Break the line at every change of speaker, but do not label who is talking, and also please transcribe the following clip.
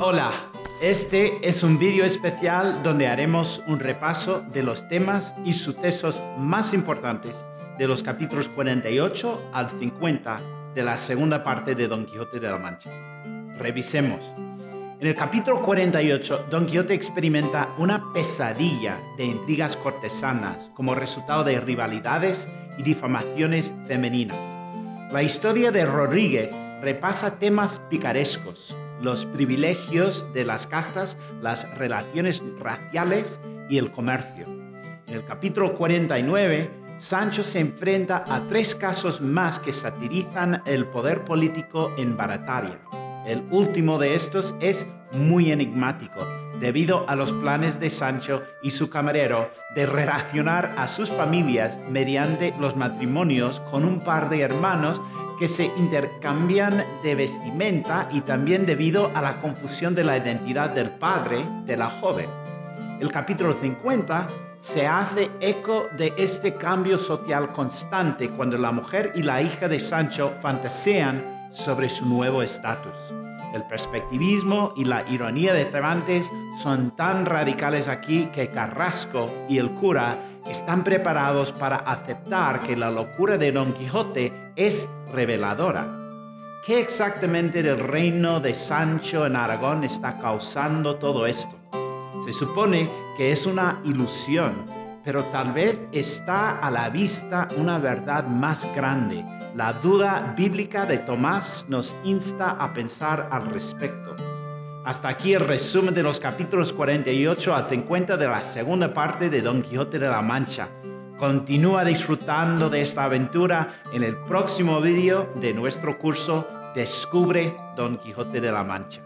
Hola, este es un vídeo especial donde haremos un repaso de los temas y sucesos más importantes de los capítulos 48 al 50 de la segunda parte de Don Quijote de la Mancha. Revisemos. En el capítulo 48, Don Quijote experimenta una pesadilla de intrigas cortesanas como resultado de rivalidades y difamaciones femeninas. La historia de Rodríguez repasa temas picarescos, los privilegios de las castas, las relaciones raciales y el comercio. En el capítulo 49, Sancho se enfrenta a tres casos más que satirizan el poder político en Barataria. El último de estos es muy enigmático, debido a los planes de Sancho y su camarero de relacionar a sus familias mediante los matrimonios con un par de hermanos que se intercambian de vestimenta y también debido a la confusión de la identidad del padre de la joven. El capítulo 50 se hace eco de este cambio social constante cuando la mujer y la hija de Sancho fantasean sobre su nuevo estatus. El perspectivismo y la ironía de Cervantes son tan radicales aquí que Carrasco y el cura están preparados para aceptar que la locura de Don Quijote es reveladora. ¿Qué exactamente del reino de Sancho en Aragón está causando todo esto? Se supone que es una ilusión, pero tal vez está a la vista una verdad más grande. La duda bíblica de Tomás nos insta a pensar al respecto. Hasta aquí el resumen de los capítulos 48 al 50 de la segunda parte de Don Quijote de la Mancha. Continúa disfrutando de esta aventura en el próximo vídeo de nuestro curso Descubre Don Quijote de la Mancha.